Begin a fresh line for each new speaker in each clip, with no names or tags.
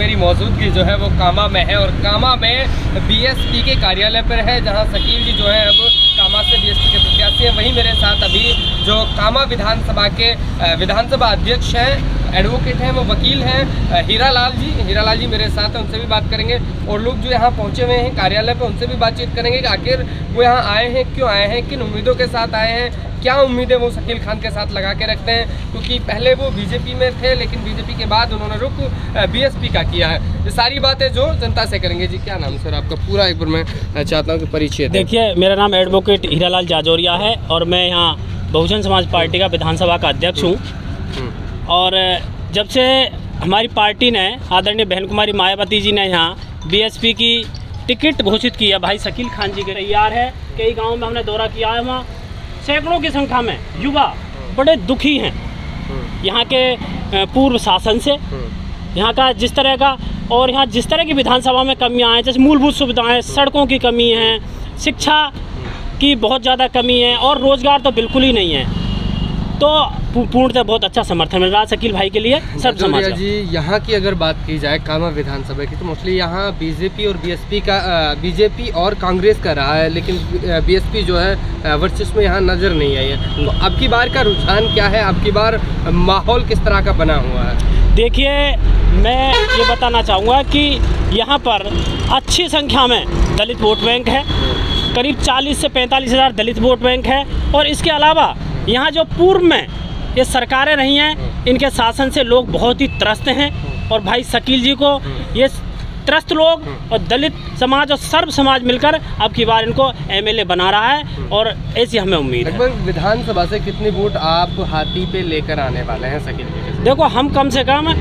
मेरी मौजूदगी जो है वो कामा में है और कामा में बीएसपी के कार्यालय पर है, जहां शकील जी जो है अब कामा से बीएसपी के प्रत्याशी हैं। वहीं मेरे साथ अभी जो कामा विधानसभा के विधानसभा अध्यक्ष हैं, एडवोकेट हैं, वो वकील हैं हीरालाल जी मेरे साथ हैं, उनसे भी बात करेंगे। और लोग जो यहाँ पहुँचे हुए हैं कार्यालय पे, उनसे भी बातचीत करेंगे कि आखिर वो यहाँ आए हैं, क्यों आए हैं, किन उम्मीदों के साथ आए हैं, क्या उम्मीदें वो शकील खान के साथ लगा के रखते हैं, क्योंकि पहले वो बीजेपी में थे लेकिन बीजेपी के बाद उन्होंने रुख बीएसपी का किया है। ये सारी बातें जो जनता से करेंगे। जी क्या नाम सर आपका पूरा, एक बार मैं चाहता हूँ कि परिचय। देखिए,
मेरा नाम एडवोकेट हीरालाल जाजोरिया है और मैं यहाँ बहुजन समाज पार्टी का विधानसभा का अध्यक्ष हूँ। और जब से हमारी पार्टी ने, आदरणीय बहन कुमारी मायावती जी ने यहाँ बीएसपी की टिकट घोषित की है, भाई शकील खान जी के तैयार है। कई गाँव में हमने दौरा किया है, वहाँ सैकड़ों की संख्या में युवा बड़े दुखी हैं यहाँ के पूर्व शासन से, यहाँ का जिस तरह का, और यहाँ जिस तरह की विधानसभा में कमियाँ हैं, जैसे मूलभूत सुविधाएं, सड़कों की कमी है, शिक्षा की बहुत ज़्यादा कमी है और रोज़गार तो बिल्कुल ही नहीं है। तो पूर्णतः बहुत अच्छा समर्थन मिल रहा है शकील भाई के लिए सब समाज का।
जी यहाँ की अगर बात की जाए कामा विधानसभा की, तो मोस्टली यहाँ बीजेपी और बीएसपी का, बीजेपी और कांग्रेस का रहा है, लेकिन बीएसपी जो है वर्चस्व में यहाँ नज़र नहीं आई है। तो अब की बार का रुझान क्या है, अब की बार माहौल किस तरह का बना हुआ है?
देखिए, मैं ये बताना चाहूँगा कि यहाँ पर अच्छी संख्या में दलित वोट बैंक है, करीब 40 से 45 हज़ार दलित वोट बैंक है। और इसके अलावा यहाँ जो पूर्व में ये सरकारें रही हैं, इनके शासन से लोग बहुत ही त्रस्त हैं और भाई शकील जी को ये त्रस्त लोग और दलित समाज और सर्व समाज मिलकर अब की बार इनको एमएलए बना रहा है और ऐसी हमें उम्मीद है।
लगभग विधानसभा से कितने वोट आप हाथी पे लेकर आने वाले हैं शकील जी?
देखो, हम कम से कम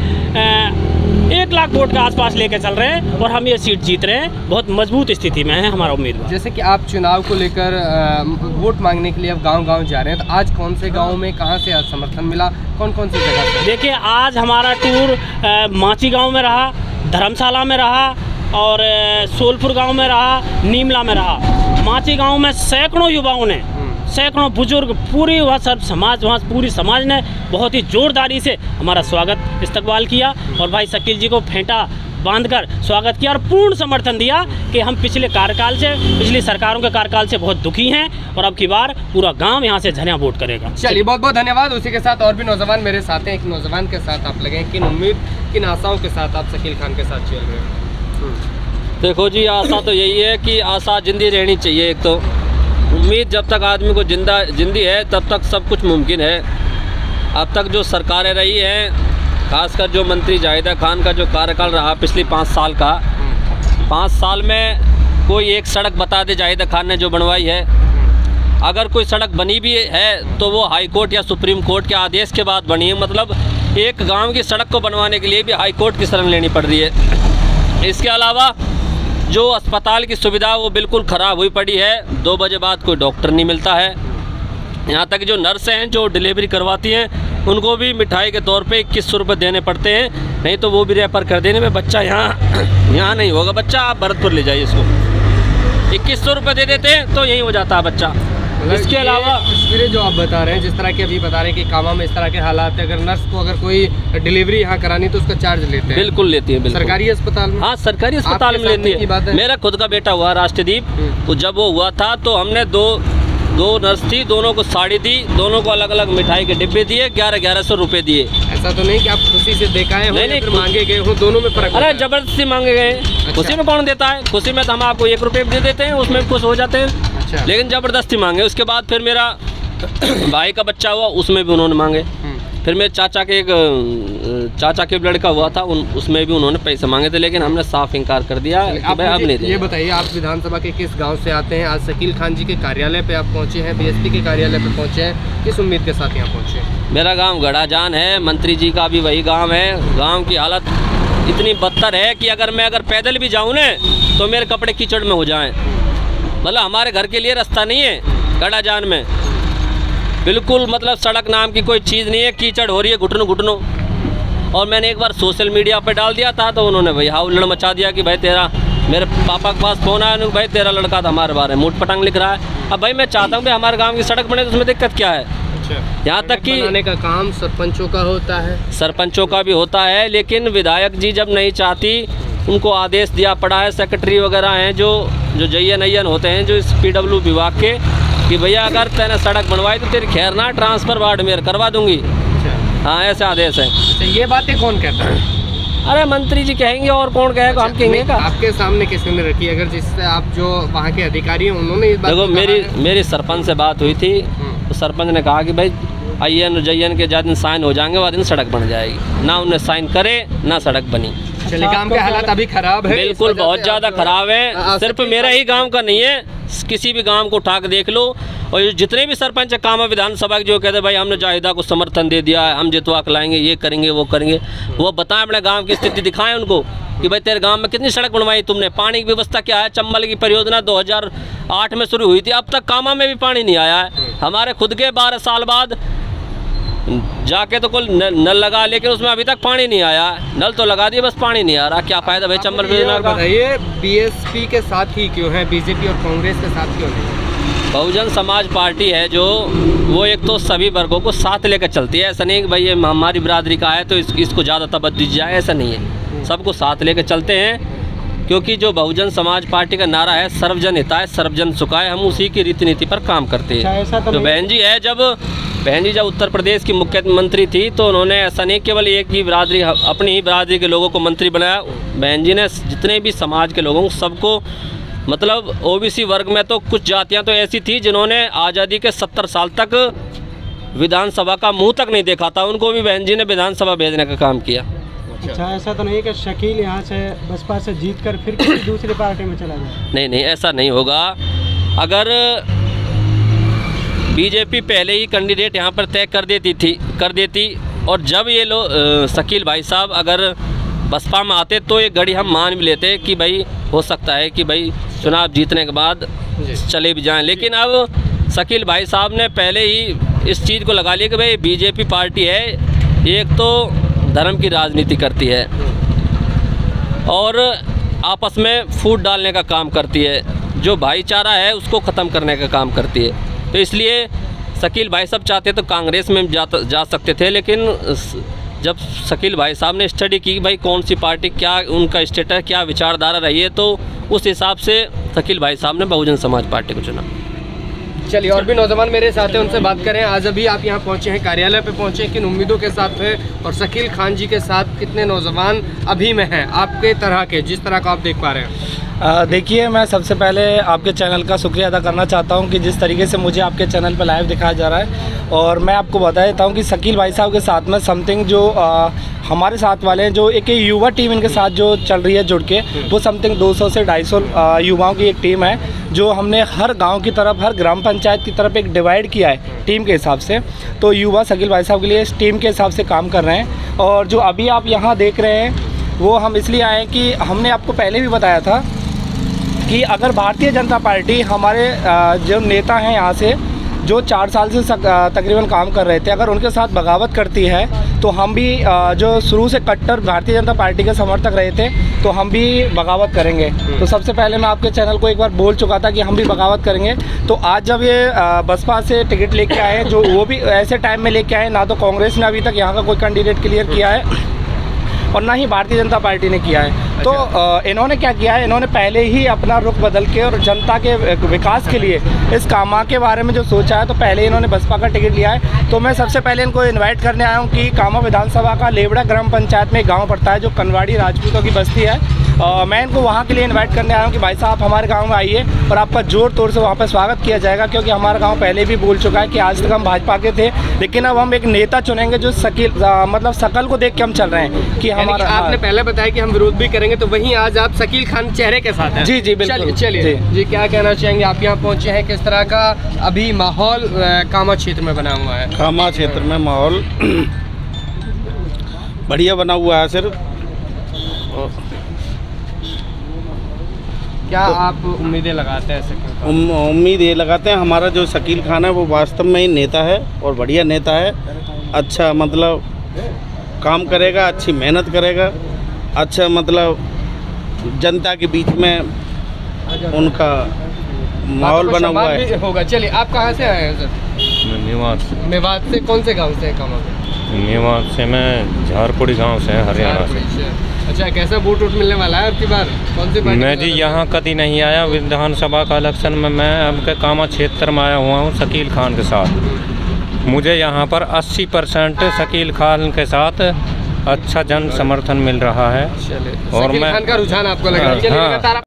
1 लाख वोट के आसपास लेकर चल रहे हैं और हम ये सीट जीत रहे हैं। बहुत मजबूत स्थिति में है हमारा उम्मीदवार।
जैसे कि आप चुनाव को लेकर वोट मांगने के लिए अब गांव-गांव जा रहे हैं, तो आज कौन से गांव में कहां से आज समर्थन मिला, कौन-कौन सी जगह पे?
देखिए, आज हमारा टूर माची गांव में रहा, धर्मशाला में रहा और सोलपुर गांव में रहा, नीमला में रहा। माची गांव में सैकड़ों युवाओं ने, सैकड़ों बुजुर्ग, पूरी वह सब समाज, वहाँ पूरी समाज ने बहुत ही जोरदारी से हमारा स्वागत इस्तकबाल किया और भाई शकील जी को फेंटा बांधकर स्वागत किया और पूर्ण समर्थन दिया कि हम पिछले कार्यकाल से, पिछली सरकारों के कार्यकाल से बहुत दुखी हैं और अब की बार पूरा गांव यहाँ से झरिया वोट करेगा।
चलिए, बहुत बहुत धन्यवाद। उसी के साथ और भी नौजवान मेरे साथ हैं। एक नौजवान के साथ आप लगे, किन उम्मीद, किन आशाओं के साथ आप शकील खान के साथ चल रहे हैं?
देखो जी, आशा तो यही है कि आशा जिंदी रहनी चाहिए। एक तो उम्मीद, जब तक आदमी को जिंदी है तब तक सब कुछ मुमकिन है। अब तक जो सरकारें रही हैं, खासकर जो मंत्री जाहिदा खान का जो कार्यकाल रहा पिछली 5 साल का, 5 साल में कोई एक सड़क बता दे जाहिदा खान ने जो बनवाई है। अगर कोई सड़क बनी भी है तो वो हाई कोर्ट या सुप्रीम कोर्ट के आदेश के बाद बनी है। मतलब एक गांव की सड़क को बनवाने के लिए भी हाई कोर्ट की शरण लेनी पड़ रही है। इसके अलावा जो अस्पताल की सुविधा वो बिल्कुल ख़राब हुई पड़ी है। 2 बजे बाद कोई डॉक्टर नहीं मिलता है। यहाँ तक जो नर्स हैं जो डिलीवरी करवाती हैं उनको भी मिठाई के तौर पे 2100 रुपये देने पड़ते हैं, नहीं तो वो भी रेफर कर देने में बच्चा यहाँ नहीं होगा, बच्चा आप भरतपुर ले जाइए इसको। 2100 रुपये दे देते हैं तो यही हो जाता है बच्चा। इसके अलावा
तस्वीरें जो आप बता रहे हैं, जिस तरह की अभी बता रहे हैं कि कामा में इस तरह के हालात है, अगर नर्स को अगर कोई डिलीवरी यहाँ करानी तो उसका चार्ज लेते हैं?
बिल्कुल लेती है।
सरकारी अस्पताल में?
हाँ, सरकारी अस्पताल में लेती है। मेरा खुद का बेटा हुआ राष्ट्रदीप, तो जब वो हुआ था तो हमने दो नर्स थी, दोनों को साड़ी दी, दोनों को अलग अलग मिठाई के डिब्बे दिए, 1100 रुपये दिए।
ऐसा तो नहीं कि आप खुशी से देखाए हो? नहीं, मांगे गए हो, दोनों में फर्क?
अरे जबरदस्ती मांगे गए। अच्छा। खुशी में कौन देता है? खुशी में तो हम आपको 1 रुपये दे देते हैं, उसमें खुश हो जाते हैं। अच्छा। लेकिन जबरदस्ती मांगे। उसके बाद फिर मेरा भाई का बच्चा हुआ, उसमें भी उन्होंने मांगे। फिर मेरे चाचा के लड़का हुआ था, उसमें भी उन्होंने पैसे मांगे थे, लेकिन हमने साफ इनकार कर दिया। अब नहीं।
ये बताइए, आप विधानसभा के किस गांव से आते हैं? आज शकील खान जी के कार्यालय पे आप पहुंचे हैं, बीएसपी के कार्यालय पे पहुंचे हैं, किस उम्मीद के साथ यहाँ पहुंचे हैं?
मेरा गांव गड़ाजान है, मंत्री जी का भी वही गांव है। गांव की हालत इतनी बदतर है कि अगर पैदल भी जाऊँ न तो मेरे कपड़े कीचड़ में हो जाएँ। मतलब हमारे घर के लिए रास्ता नहीं है गड़ाजान में, बिल्कुल। मतलब सड़क नाम की कोई चीज़ नहीं है, कीचड़ हो रही है घुटनों। और मैंने एक बार सोशल मीडिया पे डाल दिया था तो उन्होंने भाई हाउलड़ मचा दिया कि भाई तेरा, मेरे पापा के पास फ़ोन आया, भाई तेरा लड़का था हमारे बारे में मूठ पटांग लिख रहा है। अब भाई मैं चाहता हूँ कि हमारे गांव की सड़क बने, तो उसमें दिक्कत क्या है? यहाँ तक कि
बनाने का काम सरपंचों का होता है,
सरपंचों का भी होता है, लेकिन विधायक जी जब नहीं चाहती, उनको आदेश दिया पड़ा है, सेक्रेटरी वगैरह हैं जो जयन होते हैं जो इस PW विभाग के, कि भैया अगर तैने सड़क बनवाई तो तेरी खैर ना ट्रांसफ़र वार्ड में करवा दूंगी। हाँ, ऐसे आदेश है।
तो ये बातें कौन कहता है?
अरे मंत्री जी कहेंगे, और कौन कहेगा, हम कहेंगे का?
आपके सामने किसने रखी? अगर जिससे आप जो वहाँ के अधिकारी हैं उन्होंने इस बात
देखो, मेरी सरपंच से बात हुई थी, तो सरपंच ने कहा कि भाई जयन के जिस दिन साइन हो जाएंगे वह दिन सड़क बन जाएगी। ना उन्हें साइन करे ना सड़क बनी।
चलिए, गांव के हालात अभी खराब है,
बिल्कुल बहुत ज़्यादा खराब है। सिर्फ मेरा ही गांव का नहीं है, किसी भी गांव को उठा के देख लो, और जितने भी सरपंच कामा विधानसभा के जो कहते भाई हमने जाहिदा को समर्थन दे दिया है, हम जितवा के लाएंगे, ये करेंगे वो करेंगे, वो बताएं अपने गांव की स्थिति दिखाएं उनको कि भाई तेरे गांव में कितनी सड़क बनवाई तुमने, पानी की व्यवस्था क्या है। चंबल की परियोजना 2008 में शुरू हुई थी, अब तक कामा में भी पानी नहीं आया है। हमारे खुद के 12 साल बाद जाके तो कोई नल लगा, लेकिन उसमें अभी तक पानी नहीं आया। नल तो लगा दिए, बस पानी नहीं आ रहा। क्या फ़ायदा भाई चंबल परियोजना का?
बताइए, BSP के साथ ही क्यों है, BJP और कांग्रेस के साथ क्यों नहीं?
बहुजन समाज पार्टी है जो, वो एक तो सभी वर्गों को साथ लेकर चलती है। ऐसा नहीं कि भाई ये हमारी बिरादरी का है तो इसको ज़्यादा तवज्जो दी जाए, ऐसा नहीं है। सबको साथ लेकर चलते हैं, क्योंकि जो बहुजन समाज पार्टी का नारा है सर्वजन हिताय सर्वजन सुखाय, हम उसी की रीति नीति पर काम करते हैं। तो बहन जी है, बहन जी जब उत्तर प्रदेश की मुख्यमंत्री थी तो उन्होंने ऐसा नहीं केवल एक ही बिरादरी, अपनी ही बिरादरी के लोगों को मंत्री बनाया। बहन जी ने जितने भी समाज के लोगों सबको, मतलब OBC वर्ग में तो कुछ जातियां तो ऐसी थी जिन्होंने आज़ादी के 70 साल तक विधानसभा का मुंह तक नहीं देखा था, उनको भी बहन जी ने विधानसभा भेजने का काम किया।
अच्छा, ऐसा तो नहीं है कि शकील यहाँ से बसपा से जीत कर फिर किसी दूसरी पार्टी में चला जाए?
नहीं, ऐसा नहीं होगा। अगर BJP पहले ही कैंडिडेट यहाँ पर तय कर देती, और जब ये लोग शकील भाई साहब अगर बसपा में आते तो ये गड़ी हम मान भी लेते कि भाई हो सकता है कि भाई चुनाव जीतने के बाद चले भी जाएं। लेकिन अब शकील भाई साहब ने पहले ही इस चीज़ को लगा लिया कि भाई BJP पार्टी है, एक तो धर्म की राजनीति करती है और आपस में फूट डालने का काम करती है, जो भाईचारा है उसको ख़त्म करने का काम करती है। तो इसलिए शकील भाई साहब चाहते तो कांग्रेस में जा सकते थे, लेकिन जब शकील भाई साहब ने स्टडी की भाई कौन सी पार्टी, क्या उनका स्टेटस, क्या विचारधारा रही है, तो उस हिसाब से शकील भाई साहब ने बहुजन समाज पार्टी को चुना।
चलिए, और भी नौजवान मेरे साथ हैं, उनसे बात करें। आज अभी आप यहाँ पहुँचे हैं, कार्यालय पे पहुँचे, किन उम्मीदों के साथ हैं, और शकील खान जी के साथ कितने नौजवान अभी में हैं आपके तरह के, जिस तरह का आप देख पा रहे हैं?
देखिए, मैं सबसे पहले आपके चैनल का शुक्रिया अदा करना चाहता हूं कि जिस तरीके से मुझे आपके चैनल पर लाइव दिखाया जा रहा है, और मैं आपको बता देता हूं कि शकील भाई साहब के साथ में समथिंग जो हमारे साथ वाले हैं, जो एक युवा टीम इनके साथ जो चल रही है जुड़ के, वो समथिंग 200 से 250 युवाओं की एक टीम है, जो हमने हर गांव की तरफ, हर ग्राम पंचायत की तरफ एक डिवाइड किया है टीम के हिसाब से। तो युवा शकील भाई साहब के लिए इस टीम के हिसाब से काम कर रहे हैं। और जो अभी आप यहाँ देख रहे हैं वो हम इसलिए आए कि हमने आपको पहले भी बताया था कि अगर भारतीय जनता पार्टी, हमारे जो नेता हैं यहाँ से जो 4 साल से तकरीबन काम कर रहे थे, अगर उनके साथ बगावत करती है तो हम भी जो शुरू से कट्टर भारतीय जनता पार्टी के समर्थक रहे थे, तो हम भी बगावत करेंगे। तो सबसे पहले मैं आपके चैनल को एक बार बोल चुका था कि हम भी बगावत करेंगे। तो आज जब ये बसपा से टिकट लेके आए, जो वो भी ऐसे टाइम में लेके आए, ना तो कांग्रेस ने अभी तक यहाँ का कोई कैंडिडेट क्लियर किया है और ना ही भारतीय जनता पार्टी ने किया है। तो इन्होंने क्या किया है, इन्होंने पहले ही अपना रुख बदल के और जनता के विकास के लिए इस कामा के बारे में जो सोचा है, तो पहले इन्होंने बसपा का टिकट लिया है। तो मैं सबसे पहले इनको इनवाइट करने आया हूँ कि कामा विधानसभा का लेवड़ा ग्राम पंचायत में एक गाँव पड़ता है जो कनवाड़ी राजपूतों की बस्ती है। मैं इनको वहाँ के लिए इनवाइट करने आया हूँ कि भाई साहब आप हमारे गांव में आइए और आपका जोर तोड़ से वहाँ पर स्वागत किया जाएगा, क्योंकि हमारा गांव पहले भी बोल चुका है कि आज तक हम भाजपा के थे, लेकिन अब हम एक नेता चुनेंगे जो मतलब शकल को देख के हम चल रहे हैं कि हमारा।
आपने पहले बताया कि हम विरोध भी करेंगे, तो वहीं आज आप शकील खान चेहरे के साथ हैं।
जी जी बिल्कुल।
चलिए जी, क्या कहना चाहेंगे? आप यहाँ पहुँचे हैं, किस तरह का अभी माहौल कामा क्षेत्र में बना हुआ है?
कामा क्षेत्र में माहौल बढ़िया बना हुआ है। सिर्फ
क्या आप उम्मीदें लगाते हैं शकील खान?
उम्मीद ये लगाते हैं, हमारा जो शकील खान है वो वास्तव में ही नेता है और बढ़िया नेता है। अच्छा मतलब काम करेगा, अच्छी मेहनत करेगा, अच्छा मतलब जनता के बीच में उनका माहौल बना हुआ है।
होगा। चलिए, आप कहाँ से आए हैं सर? मेवात से कौन से गांव से है कामा में?
मेवात से मैं झारपुरी गांव से है, हरियाणा से।
अच्छा, कैसा वोट मिलने वाला है आपकी बार? कौन सी पार्टी?
मैं जी यहाँ कभी नहीं आया विधानसभा का इलेक्शन में। मैं आपके कामा क्षेत्र में आया हुआ हूँ शकील खान के साथ। मुझे यहाँ पर 80% शकील खान के साथ अच्छा जन समर्थन मिल रहा है।
और
मैं
खान का रुझान आपको लग रहा है?
हाँ।